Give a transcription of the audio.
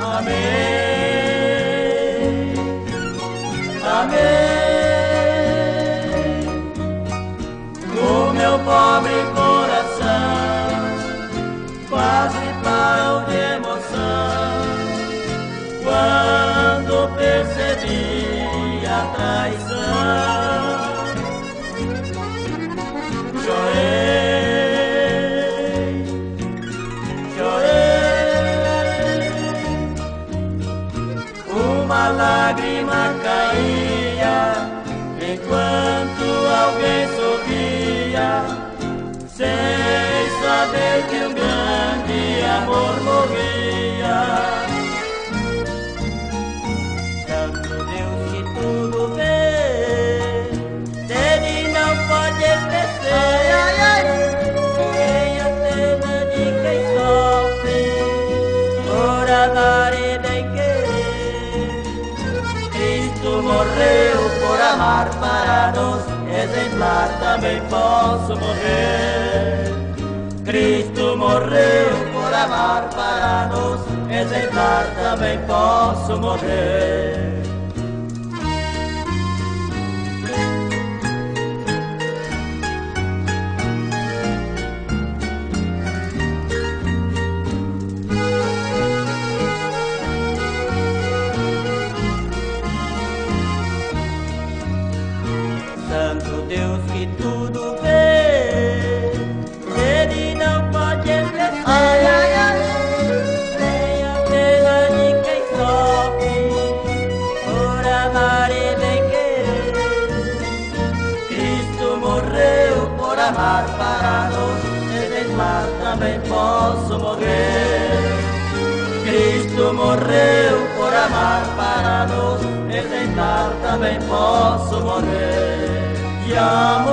Amém, amém. O meu pobre coração quase parou de emoção quando percebi a traição. Chorei, chorei, uma lágrima caía enquanto alguém sorria, sem saber que um grande amor morria. Santo Deus que tudo vê, dele não pode esquecer. Quem a cena de quem sofre por amar e bem querer. Cristo morreu por amar para nos exemplar, também posso morrer. Cristo morreu por amar para nos exemplar, também posso morrer. Santo Deus que tudo vê, ele não pode esquecer. Ai, ai, ai. Nem a pena de quem sofre por amar e bem querer. Cristo morreu por amar para nos exemplar, também posso morrer. Cristo morreu por amar para nos exemplar, também posso morrer. E amo